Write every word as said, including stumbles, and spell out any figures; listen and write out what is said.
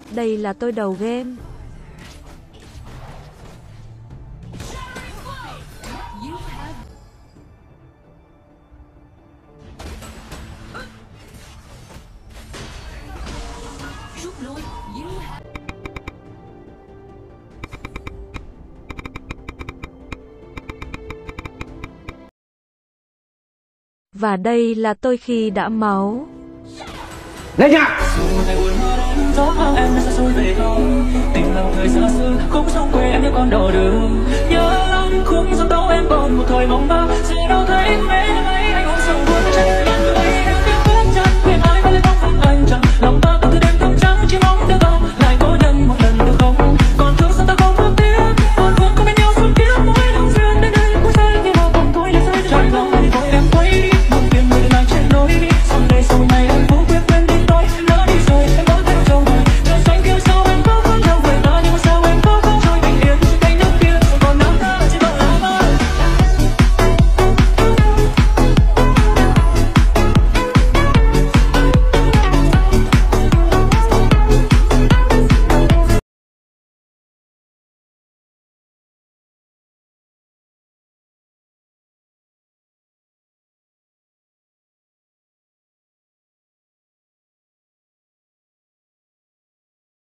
Đây là tôi đầu game. Và đây là tôi khi đã máu. Lên nhạc. Tình lòng thời xa xưa cũng trong quê em như con đò đường, nhớ lắm khung sông tấu em còn một thời mong mơ, giờ đâu thấy mẹ